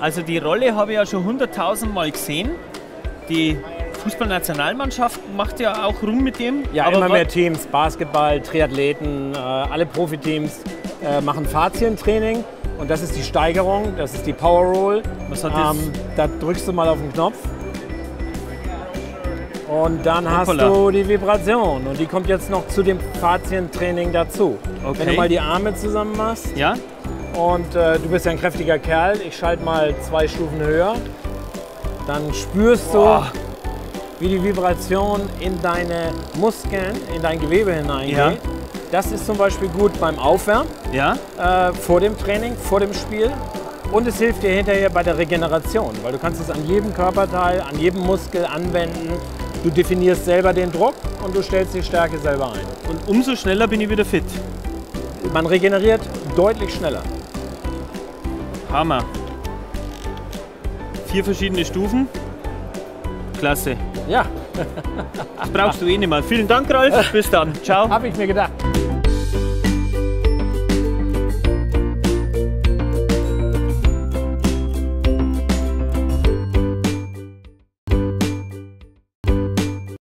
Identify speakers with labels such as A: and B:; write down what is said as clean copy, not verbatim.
A: Also die Rolle habe ich ja schon 100.000 Mal gesehen. Die Fußballnationalmannschaft macht ja auch rum mit dem.
B: Ja, aber immer mehr Teams, Basketball, Triathleten, alle Profiteams machen Faszientraining. Und das ist die Steigerung, das ist die Power Roll.
A: Was hat das?
B: Da drückst du mal auf den Knopf. Und dann hast du die Vibration. Und die kommt jetzt noch zu dem Faszientraining dazu.
A: Okay.
B: Wenn du mal die Arme zusammen machst.
A: Ja.
B: Und du bist ja ein kräftiger Kerl. Ich schalte mal 2 Stufen höher. Dann spürst du, wie die Vibration in deine Muskeln, in dein Gewebe hineingeht.
A: Ja.
B: Das ist zum Beispiel gut beim Aufwärmen,
A: Ja.
B: vor dem Training, vor dem Spiel. Und es hilft dir hinterher bei der Regeneration, weil du kannst es an jedem Körperteil, an jedem Muskel anwenden. Du definierst selber den Druck und du stellst die Stärke selber ein.
A: Und umso schneller bin ich wieder fit.
B: Man regeneriert deutlich schneller.
A: Hammer. 4 verschiedene Stufen. Klasse.
B: Ja,
A: Das brauchst du eh nicht mehr. Vielen Dank, Ralf. Bis dann. Ciao.
B: habe ich mir gedacht.